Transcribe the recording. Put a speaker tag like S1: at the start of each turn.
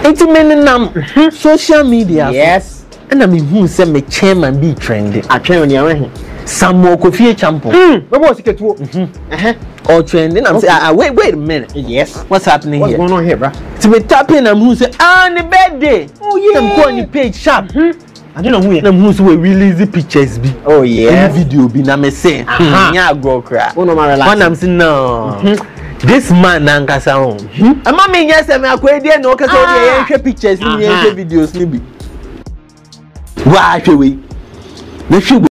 S1: Enti menam social media.
S2: Yes.
S1: And I mean who say me chairman be trending.
S2: I train on your way.
S1: Some more coffee champo.
S2: What was it?
S1: All trending. I'm saying, wait a minute.
S2: Yes.
S1: What's happening
S2: What's
S1: here?
S2: going on here, bro?
S1: To me tapping and who say, on the birthday.
S2: Oh, yeah.
S1: I'm going to page sharp.
S2: I don't know who
S1: Them who's we release the pictures be.
S2: Oh, yeah.
S1: Video be na me say. Yeah, go cry.
S2: Oh, no, my relax.
S1: When I'm saying no. This man nankasa on. And mommy yes me akwedi no kasa o dey yenhwe pictures ni yenhwe videos ni bi. Wa hwe we. Na hwe